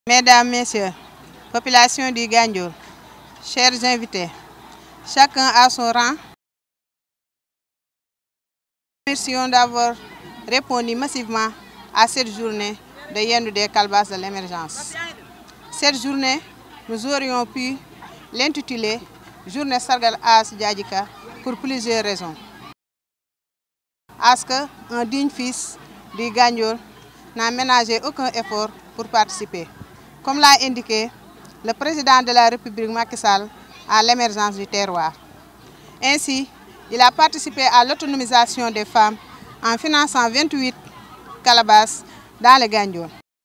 Mesdames, Messieurs, population du Gandiol, chers invités, chacun à son rang. Merci d'avoir répondu massivement à cette journée de Yendu des Calebasses de l'émergence. Cette journée, nous aurions pu l'intituler Journée Sargal As Djadjika pour plusieurs raisons. Parce qu'un digne fils du Gandiol n'a ménagé aucun effort pour participer. Comme l'a indiqué le président de la République Macky Sall à l'émergence du terroir. Ainsi, il a participé à l'autonomisation des femmes en finançant 28 calebasses dans le Gandiol.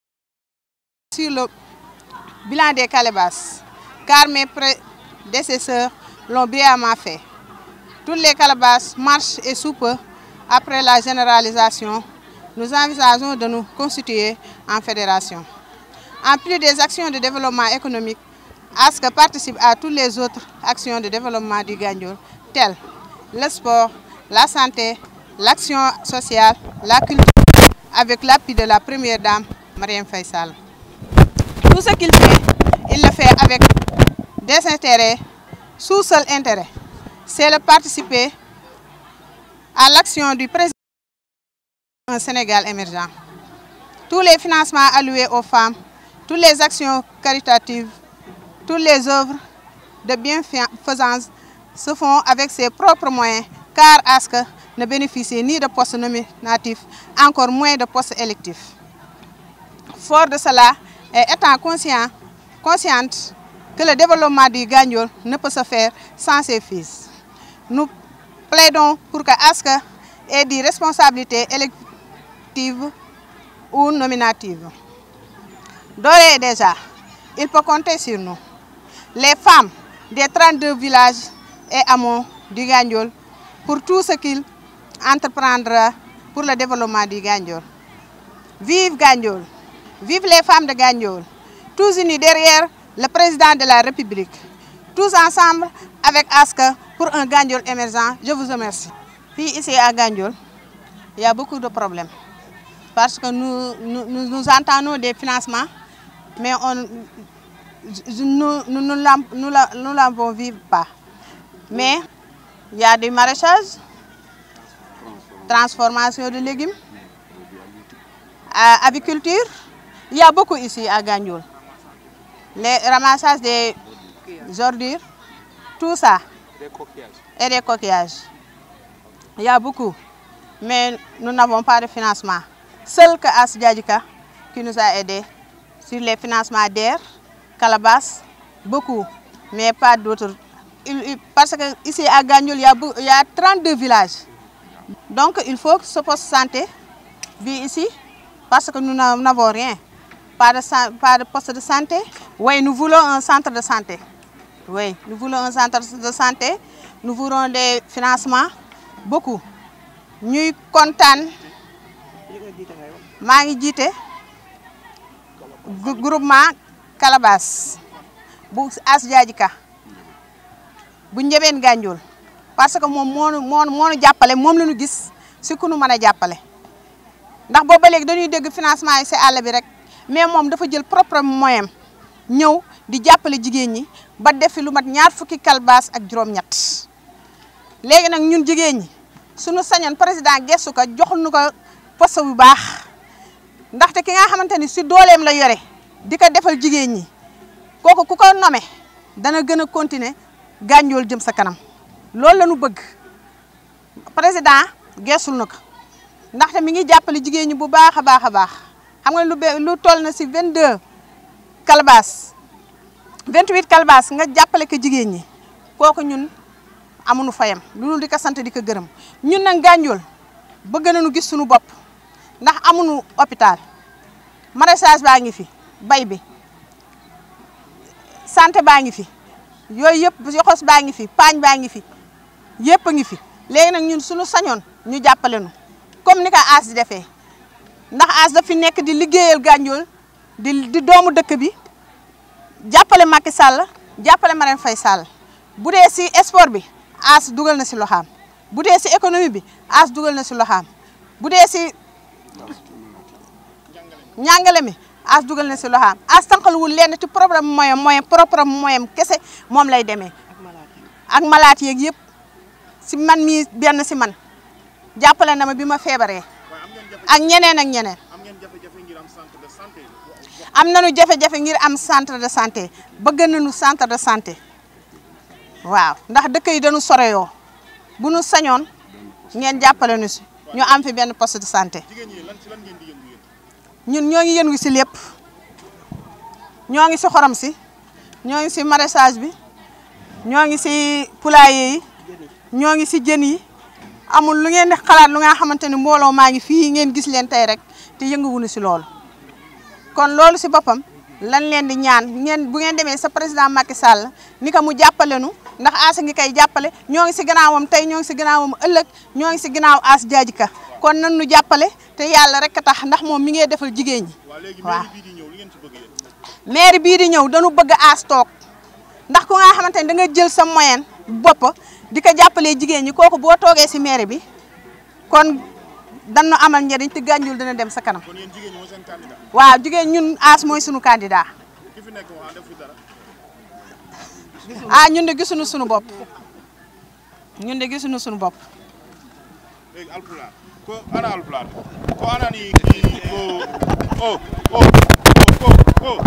Sur le bilan des calebasses, car mes prédécesseurs l'ont brillamment fait. Toutes les calebasses marchent et sous peu, après la généralisation, nous envisageons de nous constituer en fédération. En plus des actions de développement économique, ASC participe à toutes les autres actions de développement du Gandiol, telles le sport, la santé, l'action sociale, la culture, avec l'appui de la première dame, Marième Faye Sall. Tout ce qu'il fait, il le fait avec des intérêts, sous seul intérêt. C'est de participer à l'action du président du Sénégal émergent. Tous les financements alloués aux femmes, toutes les actions caritatives, toutes les œuvres de bienfaisance se font avec ses propres moyens, car ASC ne bénéficie ni de postes nominatifs, encore moins de postes électifs. Fort de cela, et étant consciente que le développement du Gandiol ne peut se faire sans ses fils, nous plaidons pour que ASC ait des responsabilités électives ou nominatives. D'ores et déjà, il peut compter sur nous. Les femmes des 32 villages et hameaux du Gandiol pour tout ce qu'ils entreprendra pour le développement du Gandiol. Vive Gandiol! Vive les femmes de Gandiol! Tous unis derrière le président de la République. Tous ensemble avec ASC pour un Gandiol émergent. Je vous remercie. Puis ici à Gandiol, il y a beaucoup de problèmes. Parce que nous entendons des financements, mais nous ne l'avons vu pas. Mais il y a du maraîchage, transformation de légumes, aviculture. Il y a beaucoup ici à Gandiol. Les ramassages des ordures, tout ça. Et des coquillages. Il y a beaucoup. Mais nous n'avons pas de financement. Seul que ASC Djadjika qui nous a aidés sur les financements d'air, calebasses, beaucoup, mais pas d'autres. Parce que ici à Gandiol, il y a 32 villages. Donc il faut que ce poste de santé vienne ici, parce que nous n'avons rien. Pas de poste de santé. Oui, nous voulons un centre de santé. Oui, nous voulons un centre de santé. Nous voulons des financements, beaucoup. Nous sommes contents. Je suis groupement Calebasses bu ASC Djadjika bu Ndiébène Gandiol parce que moom moo ñu jàppale moom la ñu gis si ku ñu mën a jàppale ndax boobu ba léegi dañuy dégg financement yi si àll bi rek mais moom dafa jël propre moyen ñëw di jàppale jigéen ñi ba def fi lu mat 20 fukki calebasses ak juróom-ñett léegi nag ñun jigéen ñi suñu sañoon président gestu ko jox ñu ko poste bu baax ndaxte ki nga xamante ni si dooleem la yore di ko defal jigéen ñi kooku ku ko nommé dana gën a continuer Gandiol jëm sa kanam loolu la ñu bëgg président geesul na ko ndaxte mi ngi jàppale jigéen ñi bu baax a baax a baax xam nga lu toll na si 22 calebasses 28 calebasses nga jàppale ko jigéen ñi kooku ñun amuñu fayam lu di ko sant di ko gërëm ñun nag Gandiol bëgg nañu gis suñu bopp ndax amuñu hôpital maraîchage baa ngi fi bay bi santé baa ngi fi yooyu yëpp yoxos baa ngi fi paañ baa ngi fi yëpp a ngi fi léegi nag ñun suñu sañoon ñu jàppale nu comme ni ko ASC di defee ndax ASC daf fi nekk di liggéeyal Gandiol di doomu dëkk bi jàppale Macky Sall jàppale Marième Faye Sall bu dee si sport bi ASC dugal na si loxaam bu dee si économie bi ASC dugal na si loxaam bu dee si njàngale mi as dugal na si loxaam as tànqaluwul lenn ci problème moyen propre moyen kese moom lay demee ak malaat yeeg yëpp si man mii benn si man jàppale na ma bi ma feebaree ak ñeneen ak ñeneen am nañu jafe-jafe ngir am centre de santé bëgg nañu centre de santé waaw ndax dëkk yi dañu soreyoo bu nu sañoon ngeen jàppale nu si ñu am fi benn poste de santé ñun ñoo ngi yëngu si lépp ñoo ngi si xorom si ñoo ngi si maraîchage bi ñoo ngi si poulailler yi ñoo ngi si jën yi amul lu ngeen di xalaat lu nga xamante ni mbooloo maa ngi fii ngeen gis leen tey rek te yënguwuñu si loolu kon loolu si boppam lan leen di ñaan ngeen bu ngeen demee sa président Macky Sall ni ko mu jàppale nu ndax As ngi koy jàppale ñoo ngi si gannaawam tey ñoo ngi si gannaawam ëllëg ñoo ngi si gannaaw As Diadji Ka kon nan nu jàppale te yàlla rek a tax ndax moom mi ngi defal jigéen ñi waaw maire bii di ñëw dañu bëgg As toog ndax ku nga xamante ni da nga jël sa moyen bopp di ko jàppalee jigéen ñi kooku boo toogee si maire bi kon dañu amal njëriñ te Gandiol dina dem sa kanam waaw jigéen ñun As mooy sunu candidat ah ñun de gisuñu sunu bopp ñun de gisuñu sunu bopp alpulaar ko ana alpulaar ko ana ni ko